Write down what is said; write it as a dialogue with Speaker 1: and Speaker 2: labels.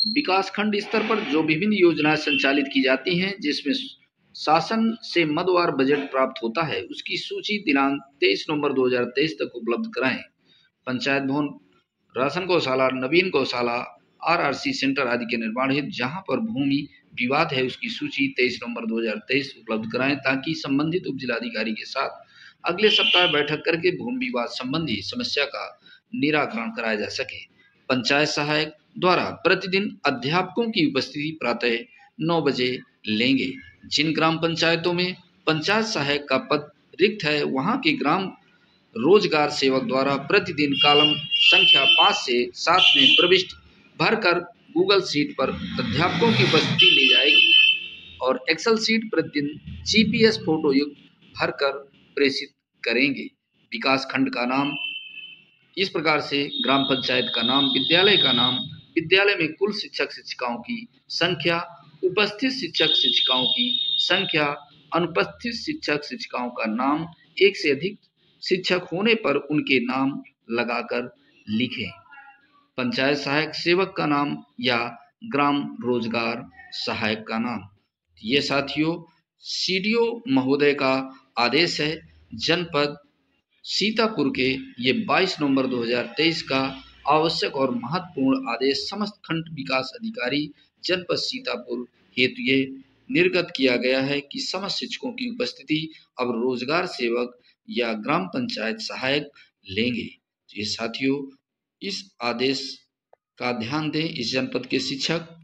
Speaker 1: विकासखंड स्तर पर जो विभिन्न योजनाएं संचालित की जाती हैं जिसमें शासन से मदवार बजट प्राप्त होता है, उसकी सूची दिनांक 23 नवंबर 2023 तक उपलब्ध कराएं। पंचायत भवन, राशन गौशाला, नवीन गौशाला, आरआरसी सेंटर आदि के निर्माण हेतु जहां पर भूमि विवाद है उसकी सूची 23 नवंबर 2023 उपलब्ध कराएं, ताकि संबंधित उप जिलाधिकारी के साथ अगले सप्ताह बैठक करके भूमि विवाद संबंधी समस्या का निराकरण कराया जा सके। पंचायत सहायक द्वारा प्रतिदिन अध्यापकों की उपस्थिति प्रातः 9 बजे लेंगे। जिन ग्राम पंचायतों में पंचायत सहायक का पद रिक्त है वहां के ग्राम रोजगार सेवक द्वारा प्रतिदिन कॉलम संख्या 5 से 7 में प्रविष्टि भरकर गूगल शीट पर अध्यापकों की उपस्थिति ली जाएगी और एक्सेल शीट प्रतिदिन जीपीएस फोटो युक्त भरकर प्रेषित करेंगे। विकास खंड का नाम इस प्रकार से: ग्राम पंचायत का नाम, विद्यालय का नाम, विद्यालय में कुल शिक्षक शिक्षिकाओं की संख्या, उपस्थित शिक्षक शिक्षिकाओं की संख्या, अनुपस्थित शिक्षक शिक्षिकाओं का नाम, एक से अधिक शिक्षक होने पर उनके नाम लगाकर लिखें। पंचायत सहायक सेवक का नाम या ग्राम रोजगार सहायक का नाम। ये साथियों सीडीओ महोदय का आदेश है। जनपद सीतापुर के ये 22 नवंबर 2023 का आवश्यक और महत्वपूर्ण आदेश समस्त खंड विकास अधिकारी जनपद सीतापुर हेतु ये निर्गत किया गया है कि समस्त शिक्षकों की उपस्थिति अब रोजगार सेवक या ग्राम पंचायत सहायक लेंगे। ये साथियों इस आदेश का ध्यान दें। इस जनपद के शिक्षक